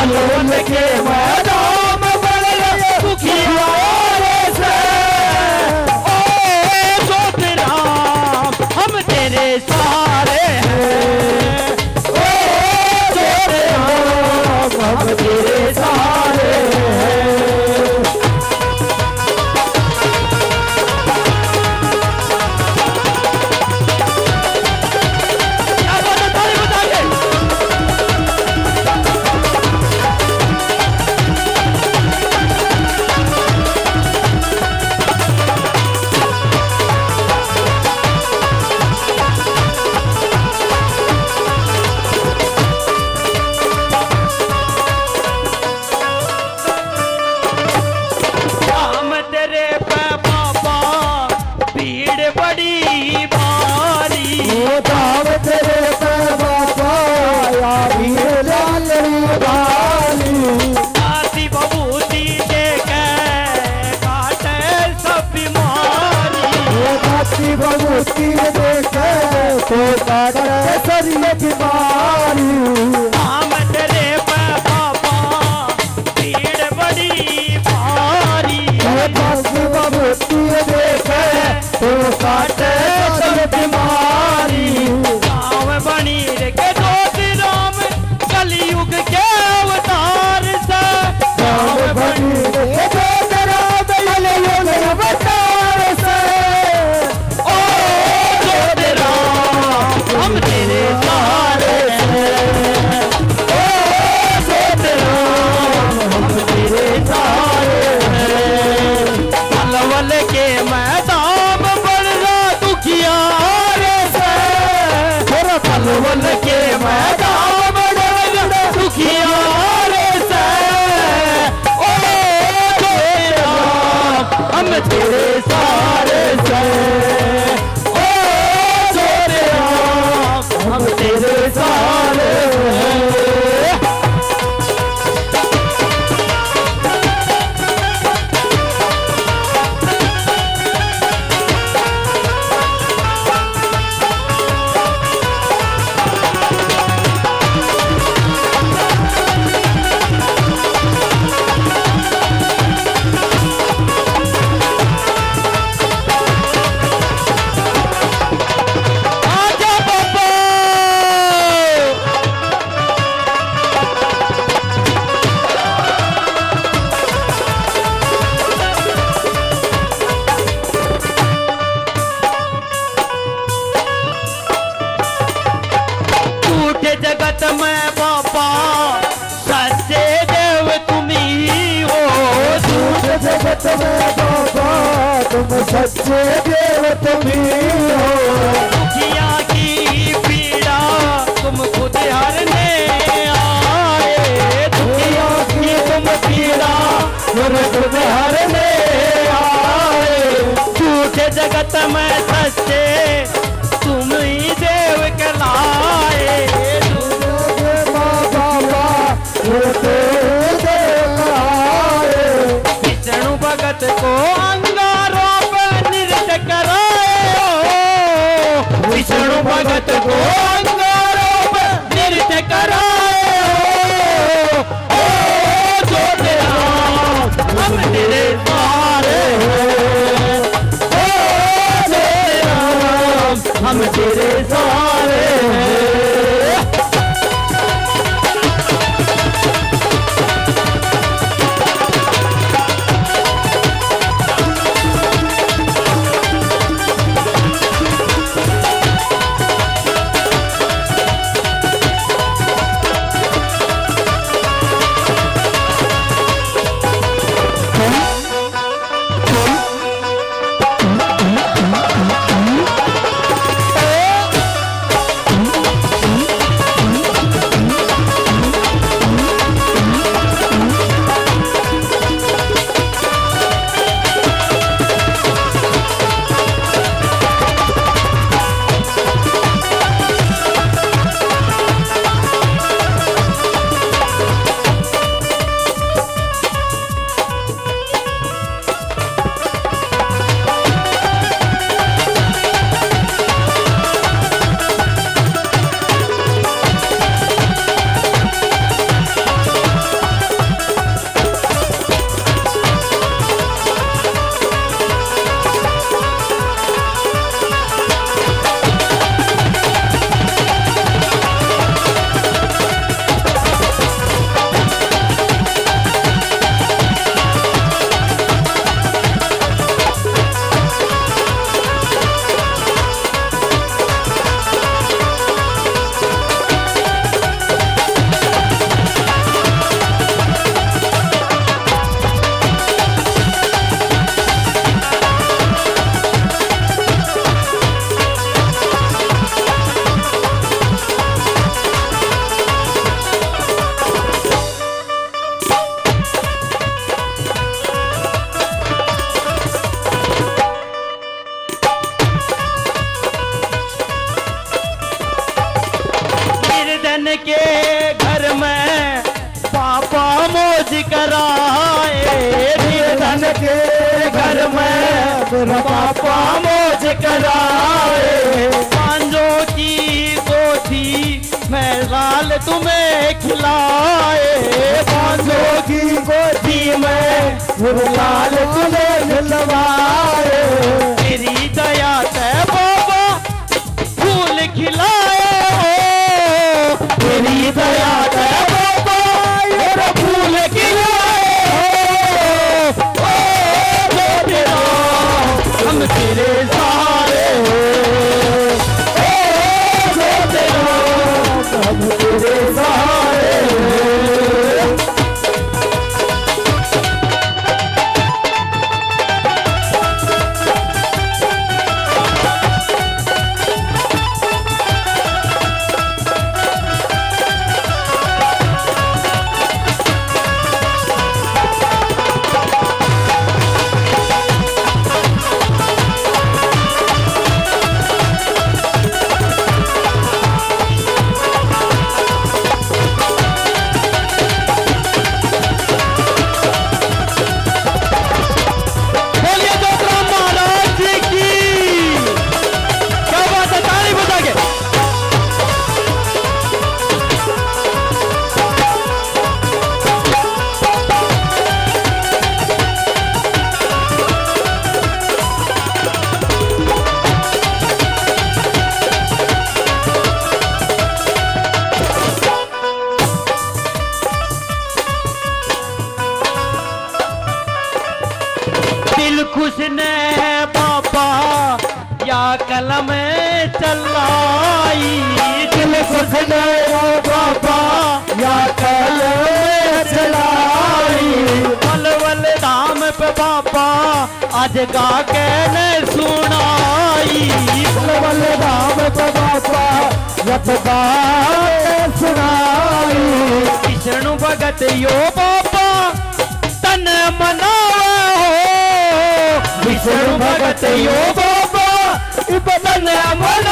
तलवल के मैदान बड़े दुखिया से। ओ ज्योति राम हम तेरे सहारे हैं, ओ ज्योति राम हम तेरे सहारे हैं। तो काटे सरिये बीमारी हम तेरे बाबा भीड़ बड़ी भारी। भक्ति देखे तो काटे सरिये बीमारी। गाँव बनी के ज्योति राम कलयुग के अवतार से। गाँव बनी के ज्योति राम कलयुग के अवतार से। हम तेरे सहारे हैं, ओ ज्योति राम हम तेरे सहारे हैं। तलवल के मैदान बड़ा दुखिया से। तलवल के मैदान बड़ा दुखिया से। ओ ज्योति राम हम तेरे सहारे से। हम तेरे सहारे हैं। जगत में बापा सच्चे देव तुम ही हो। झूठ जगत में बापा तुम सच्चे देव तुम ही हो। दुखिया की पीड़ा तुम खुद हरने आए। दुखिया की तुम पीड़ा तुम खुद हरने आए। झूठ जगत में सच्चे तुम ही देव कहलाए। विष्णु भगत को अंगारों पर नृत्य कराए हो। विष्णु भगत को अंगारों पर नृत्य कराए हो। ओ ज्योति राम हम तेरे सहारे हैं, ओ ज्योति राम हम तेरे सहारे हैं। धन के घर में पापा मौज कराए, निर्धन के घर में पापा मौज कराए। पांजों की गोथी में लाल तुम्हें खिलाए, पांजों की गोथी में लाल तुम्हें खिलवाए। तेरी दया से बाबा फूल खिलाए हो, तेरी दया से बाबा मेरा फूल खिलाए हो। ओ तेरा हम तेरे सहारे हो, तेरा हम तेरे सहारे हो। खुश ने पापा या कलम चलाई, दिल खुश ने पापा या कलम चलाई। वल धाम पे पापा आज गा के ने सुनाई, वल धाम पे पापा रब गा के सुनाई। विष्णु भगत यो पापा तन मनावा, विष्णु भगत यो बाबा इबन मन